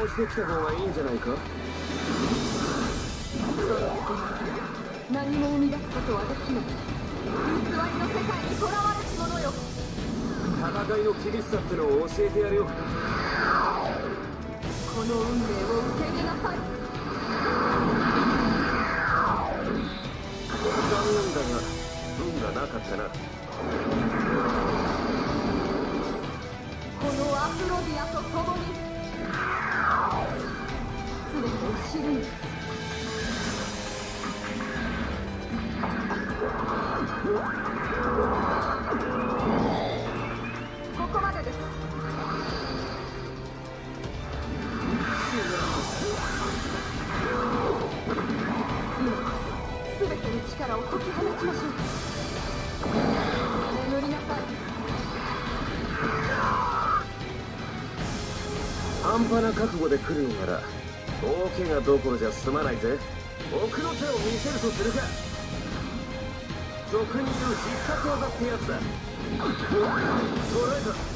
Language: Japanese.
をしてきた方がいいんじゃないか。 そうやって何も生み出すことはできない。偽りの世界にとらわれし者よ。 戦いの厳しさってのを教えてやるよ。 この運命を受け入れなさい。 残念だが運がなかったな。 このアフロディアと共に全てを知るんです。ここまでです。今こそ全ての力を解き放ちましょう。眠りなさい。 半端な覚悟で来るのなら大怪我どころじゃ済まないぜ。奥の手を見せるとするか。俗に言う必殺技ってやつだ。捉えた。